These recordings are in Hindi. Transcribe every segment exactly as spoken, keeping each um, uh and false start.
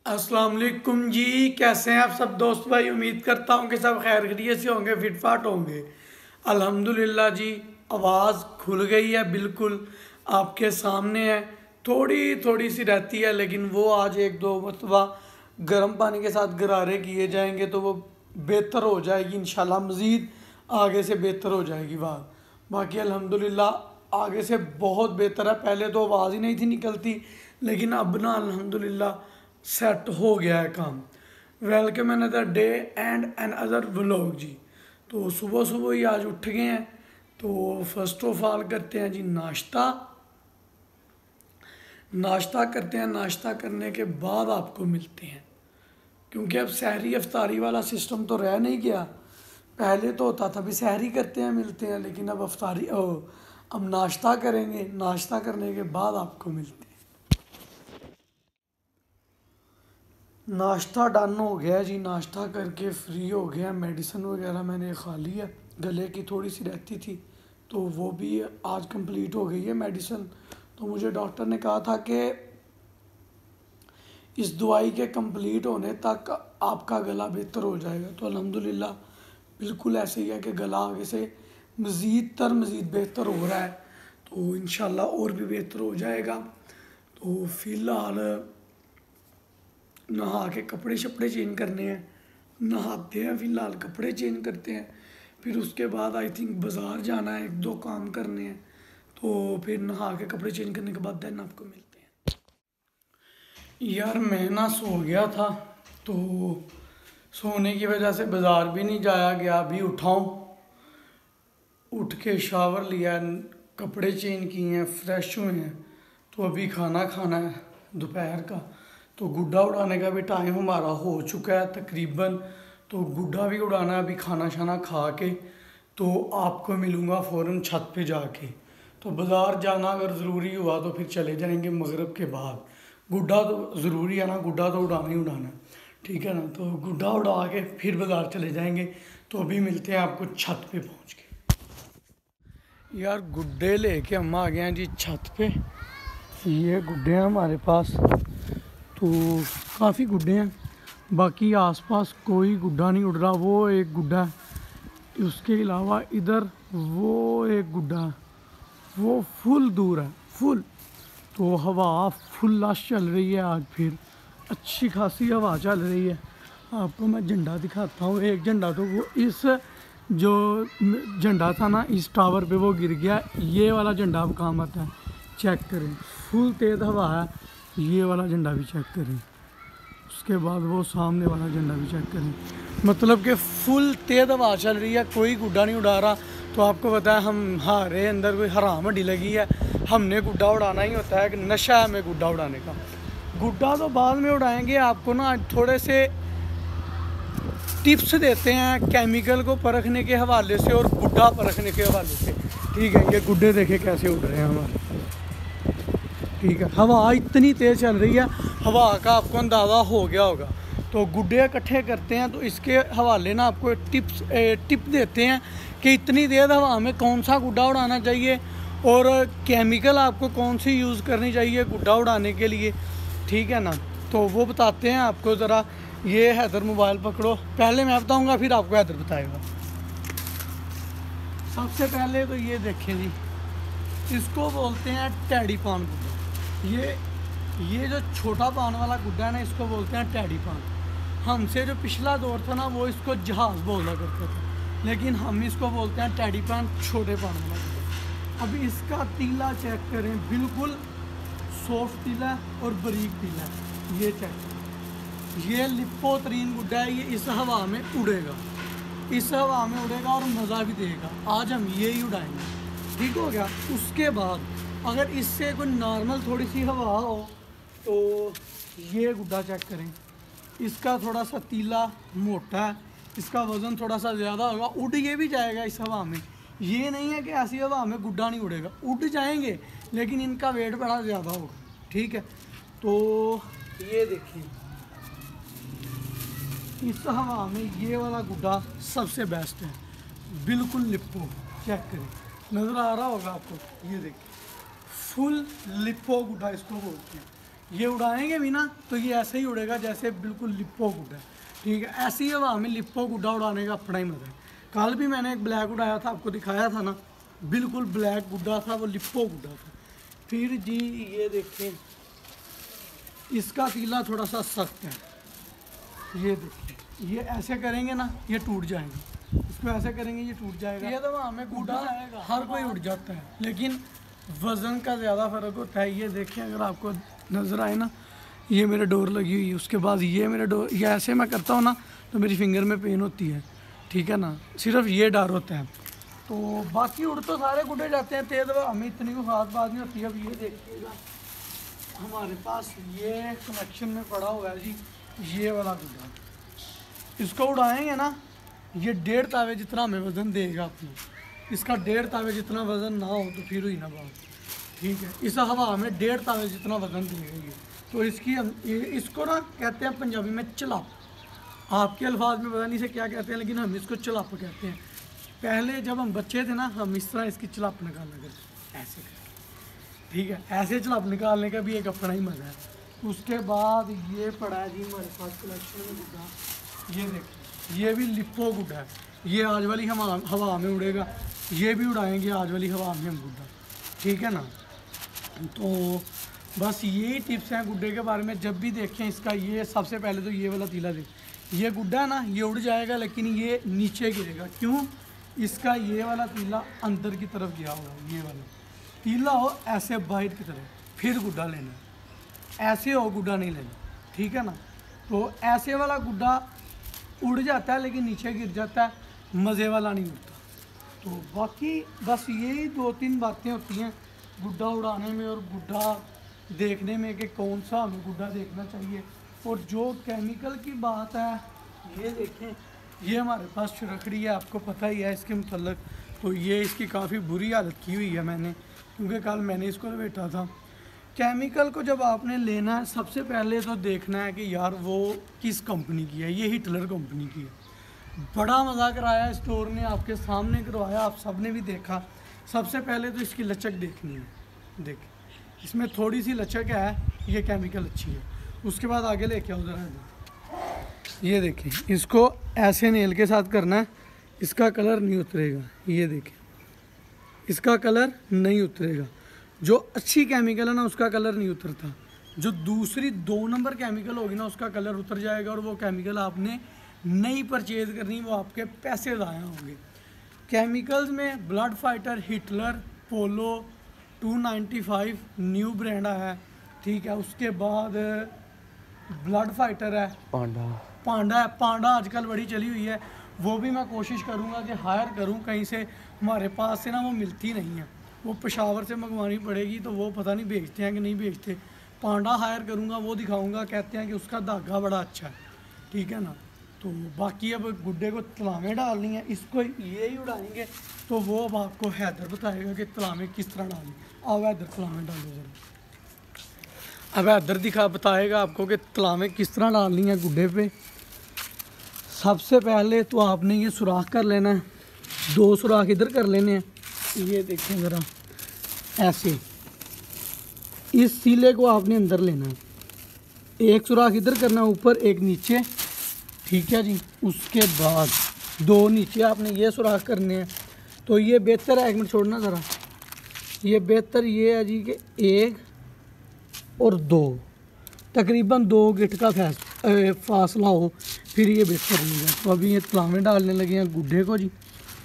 अस्सलाम वालेकुम जी। कैसे हैं आप सब दोस्त भाई। उम्मीद करता हूँ कि सब खैर खैरियत से होंगे, फिटफाट होंगे। अल्हम्दुलिल्लाह जी, आवाज़ खुल गई है, बिल्कुल आपके सामने है। थोड़ी थोड़ी सी रहती है, लेकिन वो आज एक दो मरतबा गर्म पानी के साथ गरारे किए जाएंगे तो वो बेहतर हो जाएगी इंशाल्लाह। मज़ीद आगे से बेहतर हो जाएगी बात। बाकी अल्हम्दुलिल्लाह आगे से बहुत बेहतर है। पहले तो आवाज़ ही नहीं थी निकलती, लेकिन अब ना अल्हम्दुलिल्लाह सेट हो गया है काम। Welcome another day and another vlog जी। तो सुबह सुबह ही आज उठ गए हैं, तो फर्स्ट ऑफ ऑल करते हैं जी नाश्ता। नाश्ता करते हैं, नाश्ता करने के बाद आपको मिलते हैं, क्योंकि अब सहरी अफ्तारी वाला सिस्टम तो रह नहीं गया। पहले तो होता था भी सहरी करते हैं मिलते हैं, लेकिन अब अफ्तारी ओ, अब नाश्ता करेंगे। नाश्ता करने के बाद आपको मिलते हैं। नाश्ता डन हो गया जी, नाश्ता करके फ्री हो गया। मेडिसिन वगैरह मैंने खा ली है, गले की थोड़ी सी रहती थी तो वो भी आज कंप्लीट हो गई है मेडिसिन। तो मुझे डॉक्टर ने कहा था कि इस दवाई के कंप्लीट होने तक आपका गला बेहतर हो जाएगा। तो अल्हम्दुलिल्लाह बिल्कुल ऐसे ही है कि गला आगे से मज़ीद तर मज़ीद बेहतर हो रहा है, तो इंशाल्लाह और भी बेहतर हो जाएगा। तो फ़िलहाल नहा के कपड़े शपड़े चेंज करने हैं, नहाते हैं, फ़िलहाल कपड़े चेंज करते हैं। फिर उसके बाद आई थिंक बाज़ार जाना है, एक दो काम करने हैं। तो फिर नहा के कपड़े चेंज करने के बाद देन आपको मिलते हैं। यार मैं ना सो गया था, तो सोने की वजह से बाज़ार भी नहीं जाया गया। अभी उठाऊँ, उठ के शावर लिया, कपड़े चेंज किए हैं, फ्रेश हुए हैं। तो अभी खाना खाना है दोपहर का। तो गुड्डा उड़ाने का भी टाइम हमारा हो चुका है तकरीबन। तो गुड्डा भी उड़ाना है अभी खाना शाना खा के। तो आपको मिलूँगा फ़ौरन छत पे जाके। तो बाज़ार जाना अगर ज़रूरी हुआ तो फिर चले जाएंगे मगरिब के बाद। गुड्डा तो ज़रूरी है ना, गुड्डा तो उड़ाना ही उड़ाना है, ठीक है ना। तो गुड्डा उड़ा के फिर बाज़ार चले जाएंगे। तो अभी मिलते हैं आपको छत पे पहुँच के। यार गुड्डे लेके हम आ गए हैं जी छत पे। ये गुड्डे हैं हमारे पास, तो काफ़ी गुड्डे हैं। बाकी आसपास कोई गुड्डा नहीं उड़ रहा। वो एक गुड्डा है, उसके अलावा इधर वो एक गुड्डा है, वो फुल दूर है, फुल। तो हवा फुल लश चल रही है आज, फिर अच्छी खासी हवा चल रही है। आपको मैं झंडा दिखाता हूँ। एक झंडा तो वो इस जो झंडा था ना इस टावर पे वो गिर गया। ये वाला झंडा अब काम आता है, चेक करें, फुल तेज़ हवा है। ये वाला झंडा भी चेक करें, उसके बाद वो सामने वाला झंडा भी चेक करें। मतलब कि फुल तेज़ हवा चल रही है, कोई गुड्डा नहीं उड़ा रहा। तो आपको पता है हम हमारे अंदर कोई हराम हड्डी लगी है, हमने गुड्डा उड़ाना ही होता है, कि नशा है हमें गुड्डा उड़ाने का। गुड्डा तो बाद में उड़ाएंगे। आपको ना थोड़े से टिप्स देते हैं केमिकल को परखने के हवाले से और गुड्डा परखने के हवाले से, ठीक है। ये गुड्डे देखे कैसे उड़ रहे हैं हमारे, ठीक है। हवा इतनी तेज़ चल रही है, हवा का आपको अंदाज़ा हो गया होगा। तो गुड्डे इकट्ठे करते हैं, तो इसके हवाले ना आपको टिप्स ए, टिप देते हैं कि इतनी तेज़ हवा में कौन सा गुड्डा उड़ाना चाहिए और केमिकल आपको कौन सी यूज़ करनी चाहिए गुड्डा उड़ाने के लिए, ठीक है ना। तो वो बताते हैं आपको। ज़रा ये हैदर मोबाइल पकड़ो, पहले मैं बताऊँगा फिर आपको हैदर बताएगा। सबसे पहले तो ये देखें जी, इसको बोलते हैं टैडी पान गुड्डा। ये ये जो छोटा पान वाला गुड्डा है ना, इसको बोलते हैं टैडी पान। हमसे जो पिछला दौर था ना वो इसको जहाज़ बोला करता था, लेकिन हम इसको बोलते हैं टैडी पान, छोटे पान वाला गुड्डा। अब इसका तीला चेक करें, बिल्कुल सॉफ्ट तीला और बारीक तीला, ये चेक करें। ये लिप्पो तरीन गुड्डा है, ये इस हवा में उड़ेगा, इस हवा में उड़ेगा और मज़ा भी देगा। आज हम ये ही उड़ाएंगे, ठीक हो गया। उसके बाद अगर इससे कोई नॉर्मल थोड़ी सी हवा हो तो ये गुड्डा चेक करें। इसका थोड़ा सा तीला मोटा है, इसका वज़न थोड़ा सा ज़्यादा होगा, उड़ ये भी जाएगा इस हवा में। ये नहीं है कि ऐसी हवा में गुड्डा नहीं उड़ेगा, उड़ जाएंगे, लेकिन इनका वेट बड़ा ज़्यादा होगा, ठीक है। तो ये देखिए, इस हवा में ये वाला गुड्डा सबसे बेस्ट है, बिल्कुल लिप्पो। चेक करें, नज़र आ रहा होगा आपको, ये देखिए फुल लिप्पो गुड्डा इसको बोलते हैं। ये उड़ाएंगे भी ना तो ये ऐसे ही उड़ेगा जैसे बिल्कुल लिप्पो गुड्डा, ठीक है। ऐसी ही हवा में लिप्पो गुड्डा उड़ाने का अपना ही मज़ा है। कल भी मैंने एक ब्लैक उड़ाया था, आपको दिखाया था ना, बिल्कुल ब्लैक गुड्डा था, वो लिप्पो गुड्डा था। फिर जी ये देखें, इसका तीला थोड़ा सा सख्त है, ये देखिए, ये ऐसे करेंगे ना ये टूट जाएगा, इसको ऐसे करेंगे ये टूट जाएगा। ये तो हमें गुड्डा हर कोई उड़ जाता है, लेकिन वज़न का ज़्यादा फ़र्क होता है। ये देखें, अगर आपको नज़र आए ना, ये मेरे डोर लगी हुई है, उसके बाद ये मेरे डोर, ये ऐसे मैं करता हूँ ना तो मेरी फिंगर में पेन होती है, ठीक है ना, सिर्फ ये डर होता है। तो बाकी उड़ तो सारे गुड्डे जाते हैं तेज़, हमें इतनी कोई ख़ास बात नहीं होती। अब ये देखिएगा, हमारे पास ये कनेक्शन में पड़ा हुआ है जी, ये वाला गुड्डा, इसको उड़ाएंगे ना, ये डेढ़ तावे जितना हमें वज़न देगा अपने, इसका डेढ़ तावे जितना वज़न ना हो तो फिर हुई ना बात, ठीक है। इस हवा में डेढ़ तावे जितना वज़न देगा ये। तो इसकी हम इसको ना कहते हैं पंजाबी में चलाप, आपके अल्फाज में पता नहीं से क्या कहते हैं, लेकिन हम इसको चलाप कहते हैं। पहले जब हम बच्चे थे ना, हम इस तरह इसकी चलाप निकालना करते, ऐसे करके, ठीक है। ऐसे चलाप निकालने का भी एक अपना ही मज़ा है। उसके बाद ये पड़ा है जी हमारे पास कलेक्शन में गुड्डा, ये देखिए, ये भी लिप्पो गुड्डा है, ये आज वाली हम हवा में उड़ेगा, ये भी उड़ाएंगे आज वाली हवा में हम गुड्डा, ठीक है ना। तो बस यही टिप्स हैं गुड्डे के बारे में। जब भी देखें इसका, ये सबसे पहले तो ये वाला तीला देख, ये गुड्डा ना ये उड़ जाएगा लेकिन ये नीचे गिरेगा, क्यों? इसका ये वाला तीला अंदर की तरफ गया हुआ, ये वाला तीला हो ऐसे बाहर की तरफ, फिर गुड्डा लेना, ऐसे हो गुड्डा नहीं लेना, ठीक है ना। तो ऐसे वाला गुड्डा उड़ जाता है लेकिन नीचे गिर जाता है, मज़े वाला नहीं उड़ता। तो बाकी बस यही दो तीन बातें होती हैं गुड्डा उड़ाने में और गुड्डा देखने में कि कौन सा हमें गुड्डा देखना चाहिए। और जो केमिकल की बात है, ये देखें, ये हमारे पास छिड़कड़ी है, आपको पता ही है इसके मतलब। तो ये इसकी काफ़ी बुरी हालत की हुई है मैंने, क्योंकि कल मैंने इसको बैठा था। केमिकल को जब आपने लेना है, सबसे पहले तो देखना है कि यार वो किस कंपनी की है। ये हिटलर कंपनी की है, बड़ा मज़ा कराया स्टोर ने, आपके सामने करवाया, आप सब ने भी देखा। सबसे पहले तो इसकी लचक देखनी है, देख इसमें थोड़ी सी लचक है, ये केमिकल अच्छी है। उसके बाद आगे लेके आओ ज़रा, ये देखें, इसको ऐसे नेल के साथ करना है, इसका कलर नहीं उतरेगा, ये देखें, इसका कलर नहीं उतरेगा। जो अच्छी केमिकल है ना उसका कलर नहीं उतरता, जो दूसरी दो नंबर केमिकल होगी ना उसका कलर उतर जाएगा, और वो केमिकल आपने नहीं परचेज़ करनी, वो आपके पैसे ज़ाया होंगे। केमिकल्स में blood fighter, Hitler, polo, two ninety five new brand है, ठीक है। उसके बाद ब्लड फाइटर है, पांडा पांडा है, पांडा आजकल बड़ी चली हुई है, वो भी मैं कोशिश करूँगा कि हायर करूँ कहीं से, हमारे पास से ना वो मिलती नहीं है, वो पेशावर से मंगवानी पड़ेगी, तो वो पता नहीं बेचते हैं कि नहीं बेचते। पांडा हायर करूँगा, वो दिखाऊँगा, कहते हैं कि उसका धागा बड़ा अच्छा है, ठीक है ना। तो बाकी अब गुड्डे को तलामें डालनी है, इसको ये ही उड़ाएंगे, तो वो अब आपको हैदर बताएगा कि तलामें किस तरह डालनी। अब हैदर तलामें डालो ज़रा, अब हैदर दिखा बताएगा आपको कि तलामें किस तरह डालनी है गुड्डे पे। सबसे पहले तो आपने ये सुराख कर लेना है, दो सुराख इधर कर लेने हैं, ये देखें ज़रा, ऐसे इस सीले को आपने अंदर लेना है, एक सुराख इधर करना है ऊपर, एक नीचे, ठीक है जी। उसके बाद दो नीचे आपने ये सुराख करने हैं। तो ये बेहतर है, एक मिनट छोड़ना ज़रा, ये बेहतर ये है जी कि एक और दो, तकरीबन दो गिट का फैस फासला हो, फिर ये बेहतर नहीं है। तो अभी ये तलामें डालने लगे हैं गुड्डे को जी।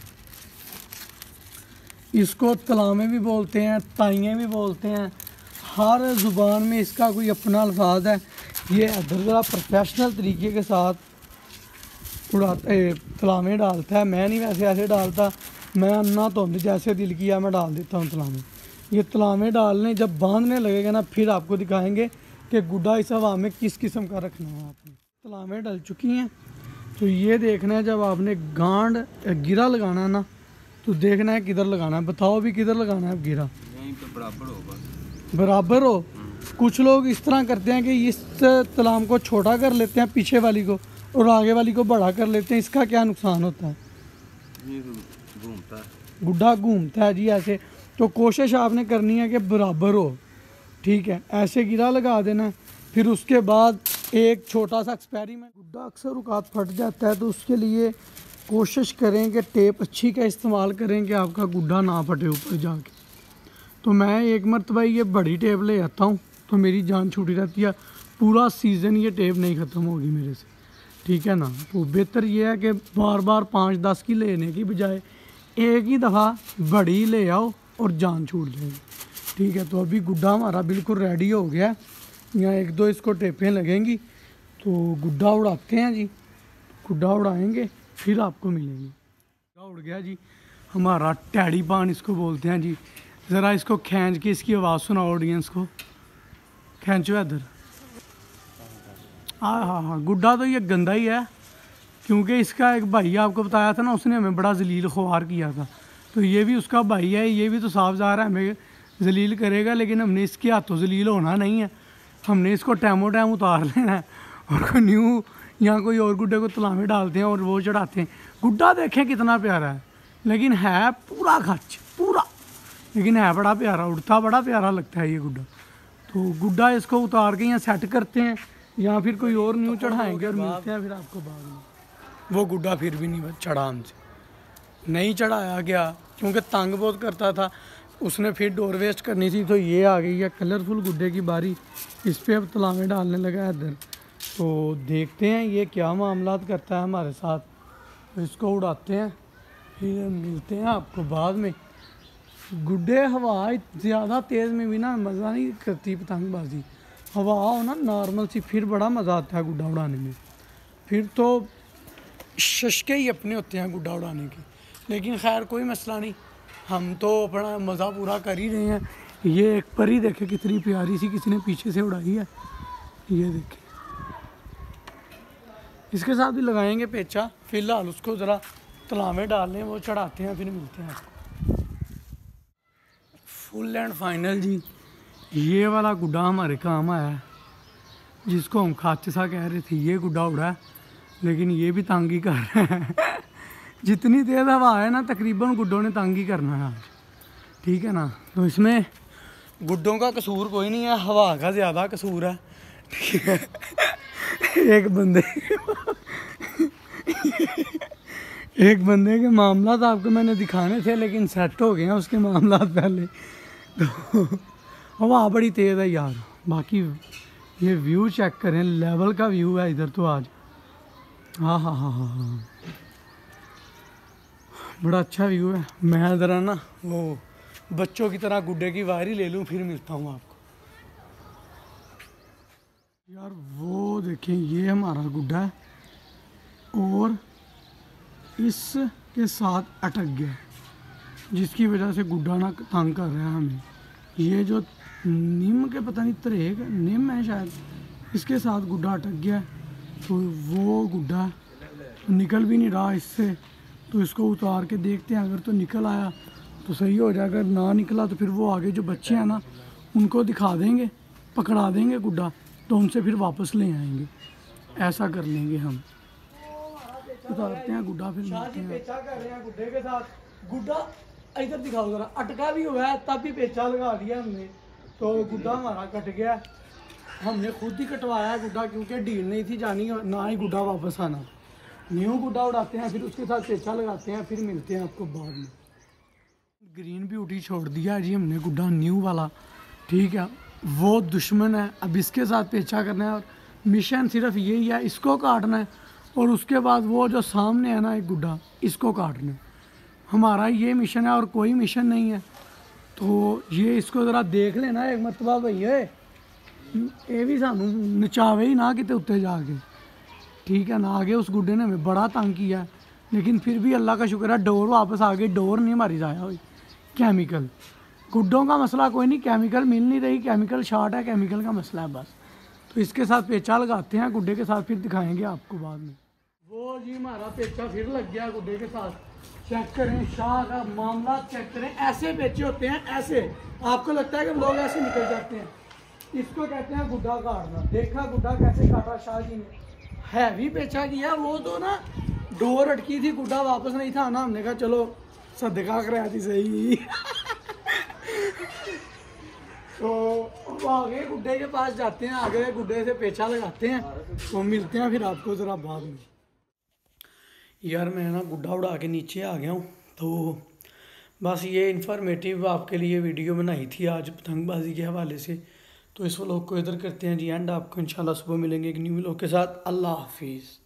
इसको तलामें भी बोलते हैं, ताइयाँ भी बोलते हैं, हर ज़ुबान में इसका कोई अपना अल्फाज है। ये इधर ज़रा प्रोफेशनल तरीके के साथ उड़ाता तलामें डालता है, मैं नहीं वैसे ऐसे डालता, मैं अन्ना धुंध जैसे दिल किया मैं डाल देता हूँ तलामें। ये तलामें डालने जब बांधने लगेगा ना, फिर आपको दिखाएंगे कि गुड्डा इस हवा में किस किस्म का रखना है आपने। तलामें डल चुकी हैं, तो ये देखना है जब आपने गांड गिरा लगाना है ना, तो देखना है किधर लगाना है, बताओ भी किधर लगाना है गिरा, यहीं पे बराबर हो, बस बराबर हो। कुछ लोग इस तरह करते हैं कि इस तलाम को छोटा कर लेते हैं पीछे वाली को, और आगे वाली को बड़ा कर लेते हैं। इसका क्या नुकसान होता है? ये घूमता है, गुड्डा घूमता है जी ऐसे। तो कोशिश आपने करनी है कि बराबर हो, ठीक है। ऐसे गिरा लगा देना, फिर उसके बाद एक छोटा सा एक्सपेरिमेंट, गुड्डा अक्सर औकात फट जाता है तो उसके लिए कोशिश करें कि टेप अच्छी का इस्तेमाल करें कि आपका गुड्डा ना फटे ऊपर जाके। तो मैं एक मरतबा ये बड़ी टेप ले आता हूँ तो मेरी जान छूटी रहती है, पूरा सीज़न ये टेप नहीं ख़त्म होगी मेरे से, ठीक है ना। तो बेहतर ये है कि बार बार पाँच दस की लेने की बजाय एक ही दफ़ा बड़ी ले आओ और जान छूट जाएगी, ठीक है। तो अभी गुड्डा हमारा बिल्कुल रेडी हो गया, यहाँ एक दो इसको टेपें लगेंगी तो गुड्डा उड़ाते हैं जी। गुड्डा उड़ाएंगे फिर आपको मिलेंगे। गुड्डा उड़ गया जी हमारा, टैडी पान इसको बोलते हैं जी। ज़रा इसको खींच के इसकी आवाज़ सुनाओ ऑडियंस को, खींचो इधर। हाँ हाँ हाँ, गुड्डा तो ये गंदा ही है क्योंकि इसका एक भाई आपको बताया था ना, उसने हमें बड़ा जलील ख्वार किया था। तो ये भी उसका भाई है, ये भी तो साफ ज़ाहिर है हमें जलील करेगा, लेकिन हमने इसके हाथों जलील होना नहीं है। हमने इसको टैमो टैम उतार लेना है और कोई न्यू या कोई और गुड्डे को तलावे डालते हैं और वो चढ़ाते हैं। गुड्डा देखें कितना प्यारा है, लेकिन है पूरा खच पूरा, लेकिन है बड़ा प्यारा, उड़ता बड़ा प्यारा लगता है ये गुड्डा। तो गुड्डा इसको उतार के यहाँ सेट करते हैं या फिर कोई और न्यू चढ़ाएंगे और मिलते हैं फिर आपको बाद में। वो गुड्डा फिर भी नहीं चढ़ा हमसे, नहीं चढ़ाया गया क्योंकि तंग बहुत करता था, उसने फिर डोर वेस्ट करनी थी। तो ये आ गई है कलरफुल गुड्डे की बारी, इस पर अब तलावे डालने लगा है इधर। तो देखते हैं ये क्या मामला करता है हमारे साथ। तो इसको उड़ाते हैं फिर मिलते हैं आपको बाद में। गुड्डे हवा ज़्यादा तेज़ में भी ना मज़ा नहीं करती पतंगबाजी, हवा हो ना नॉर्मल सी फिर बड़ा मज़ा आता है गुड्डा उड़ाने में। फिर तो शशके ही अपने होते हैं गुड्डा उड़ाने के, लेकिन खैर कोई मसला नहीं, हम तो अपना मज़ा पूरा कर ही रहे हैं। ये एक परी देखे कितनी प्यारी सी किसी ने पीछे से उड़ाई है, ये देखे। इसके साथ भी लगाएंगे पेचा, फिलहाल उसको ज़रा तलावे डाल लें, वो चढ़ाते हैं फिर मिलते हैं आपको। फुल एंड फाइनल जी, ये वाला गुड्डा हमारे काम आया है, जिसको हम खाचा कह रहे थे। ये गुड्डा उड़ा है लेकिन ये भी तंगी कर रहा है जितनी तेज़ हवा है ना तकरीबन गुड्डों ने तंगी करना है आज, ठीक है ना। तो इसमें गुड्डों का कसूर कोई नहीं है, हवा का ज़्यादा कसूर है, ठीक है। एक बंदे एक बंदे के मामला तो आपको मैंने दिखाने थे लेकिन सेट हो गए हैं उसके मामला पहले। तो हवा बड़ी तेज़ है यार। बाकी ये व्यू चेक करें, लेवल का व्यू है इधर तो आज। हाँ हाँ हाँ हाँ हाँ, बड़ा अच्छा व्यू है। मैं ज़रा ना वो बच्चों की तरह गुड्डे की वारी ले लूँ फिर मिलता हूँ आपको। यार वो देखें ये हमारा गुड्डा है और इसके साथ अटक गया, जिसकी वजह से गुड्डा ना तंग कर रहा है हमें। ये जो नीम के पता नहीं तरेग नीम है शायद, इसके साथ गुड्डा अटक गया। तो वो गुड्डा निकल भी नहीं रहा इससे, तो इसको उतार के देखते हैं, अगर तो निकल आया तो सही हो जाएगा, अगर ना निकला तो फिर वो आगे जो बच्चे हैं ना उनको दिखा देंगे, पकड़ा देंगे गुड्डा, तो उनसे फिर वापस ले आएंगे। ऐसा कर लेंगे हम, उतारते हैं गुड्डा फिर मिलते हैं। पेचा कर रहे हैं गुड्डे के साथ। गुड्डा इधर दिखाओ जरा, अटका भी हुआ है तब भी पेचा लगा दिया हमने, तो गुड्डा हमारा कट गया। हमने खुद ही कटवाया गुड्डा क्योंकि डील नहीं थी जानी, ना ही गुड्डा वापस आना। न्यू गुड्डा उड़ाते हैं फिर उसके साथ पेचा लगाते हैं, फिर मिलते हैं आपको बाद में। ग्रीन ब्यूटी छोड़ दिया जी हमने गुड्डा न्यू वाला, ठीक है। वो दुश्मन है, अब इसके साथ पेचा करना है और मिशन सिर्फ यही है, इसको काटना है और उसके बाद वो जो सामने है ना एक गुड्डा, इसको काटना है। हमारा ये मिशन है और कोई मिशन नहीं है। तो ये इसको ज़रा देख लेना एक मरतबा भैया, ये भी सानू नचावे ही ना किते उत्ते जाके, ठीक है ना। आगे उस गुड्डे ने हमें बड़ा तंग किया, लेकिन फिर भी अल्लाह का शुक्र है डोर वापस आ गई, डोर नहीं हमारी ज़ाया हुई। केमिकल गुड्डों का मसला कोई नहीं, केमिकल मिल नहीं रही, केमिकल शॉर्ट है, केमिकल का मसला है बस। तो इसके साथ पेचा लगाते हैं गुड्डे के साथ, फिर दिखाएंगे आपको बाद में। वो जी हमारा पेचा फिर लग गया गुड्डे के साथ। चेक करें शाह का मामला, चेक करें, ऐसे पेचे होते हैं ऐसे। आपको लगता है कि लोग ऐसे निकल जाते हैं, इसको कहते हैं गुड्डा काटना। देखा गुड्डा कैसे काटा शाह जी ने, हैवी पेचा किया। वो तो ना डोर अटकी थी, गुड्डा वापस नहीं था ना, हमने कहा चलो सदका कराया थी सही तो अब आगे गुड्डे के पास जाते हैं, आगे गुड्डे से पेचा लगाते हैं, तो मिलते हैं फिर आपको ज़रा बाद में। यार मैं ना गुड्डा उड़ा के नीचे आ गया हूँ, तो बस ये इन्फॉर्मेटिव आपके लिए वीडियो बनाई थी आज पतंगबाजी के हवाले से। तो इस व्लॉग को इधर करते हैं जी एंड, आपको इंशाल्लाह सुबह मिलेंगे एक न्यू व्लॉग के साथ। अल्लाह हाफिज़।